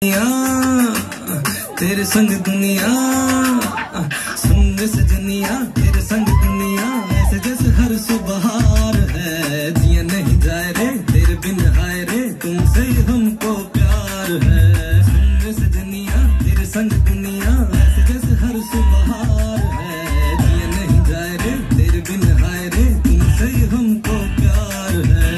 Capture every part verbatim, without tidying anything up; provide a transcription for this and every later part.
तेरे संग दुनिया सुन सजनिया, तेरे संग दुनिया ऐसे जैसे हर सुबह है। जिया नहीं जाए रे तेरे बिन हाय रे, तुमसे ही हमको प्यार है। सुन सजनिया तेरे संग दुनिया ऐसे जैसे हर सुबह है। जिया नहीं जाए रे तेरे बिन हाय रे, तुमसे ही हमको प्यार है।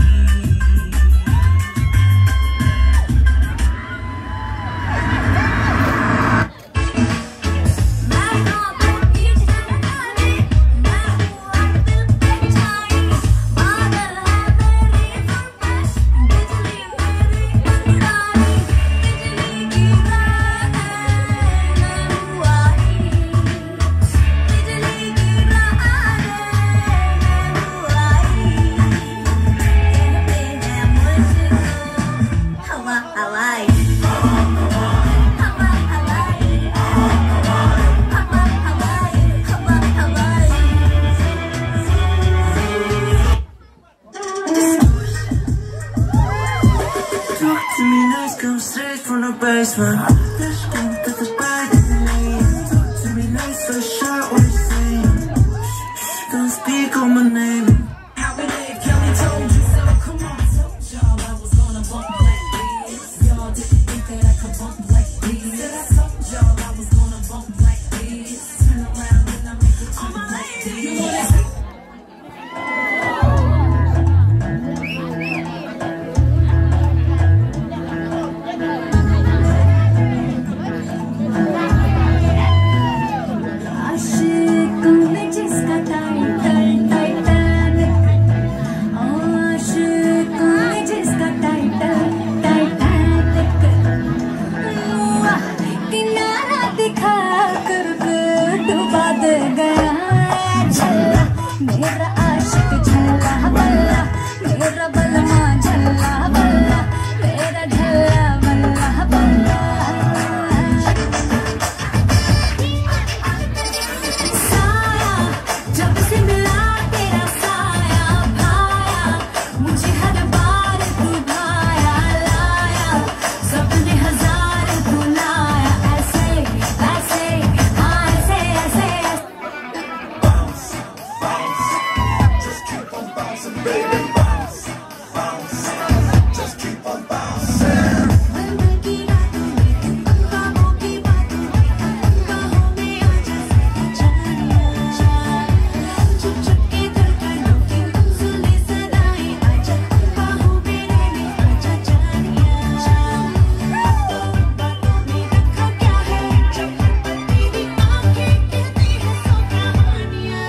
Come straight from the basement. This thing to the back of me. Talk to me nice, so short what you saying. Don't speak on my name. How we live, Kelly told you so. Come on, told y'all I was gonna bump like this. Y'all didn't think that I could bump like this. Said I told y'all I was gonna bump like this. Turn around and I make it turn like this. You know that? मेरा आशिक झल्ला बल्ला, मेरा बलमा झल्ला बल्ला, मेरा झल्ला बल्ला बल्ला। साया जब से मिला तेरा साया भाया, मुझे हर बार तू भाया लाया, सपने हजार तू लाया। ऐसे ऐसे हाँ ऐसे ऐसे Baby, bounce, bounce, just keep on bouncing. बंद की रातों में ख्वाबों की बातों में बाहों में आजा जानिया, चुप चुप के धड़कनों की सुने सदाएं आजा, बाहों में रहने आजा जानिया। बातों में रखा क्या है जब तेरी आंखें कहती है सौ कहानियां।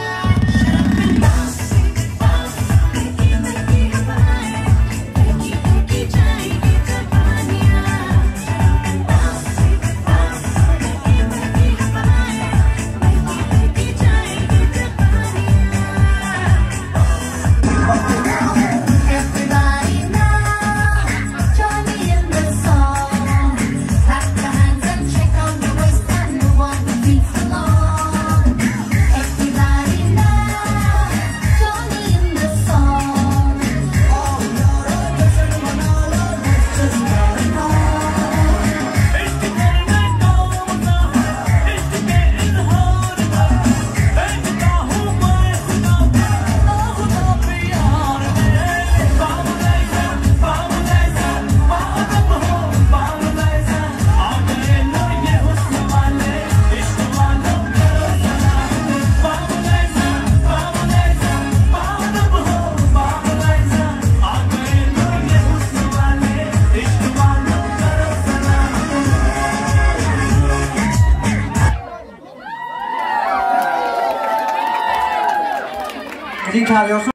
Ricardo